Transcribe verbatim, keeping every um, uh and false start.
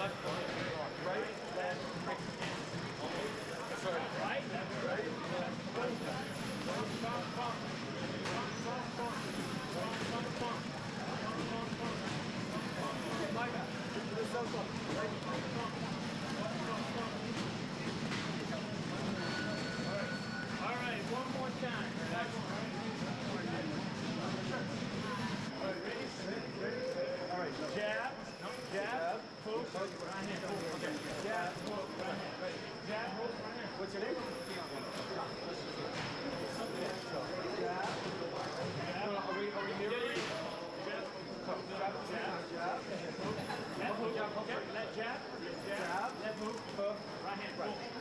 left foot. Right, left, kick. Sorry. Right, left, right, left, right. Bump, bump, bump. Bump, bump, bump. Bump, bump, bump. Bump, bump, bump. Bump, bump, like that. To the south bump. Right, bump, bump. Bump, bump, bump. All right. All right, one more time. All right, ready? Ready? All right, jab, jab, hook, right hand, hook, okay. Jab, hook, right hand, ready. Jab, hook, right hand. What's your name? Jab. Jab. Are we, are we mirroring? Jab. Jab, jab, jab. Left hook, okay. Left jab, jab, left hook, hook, right hand, hook.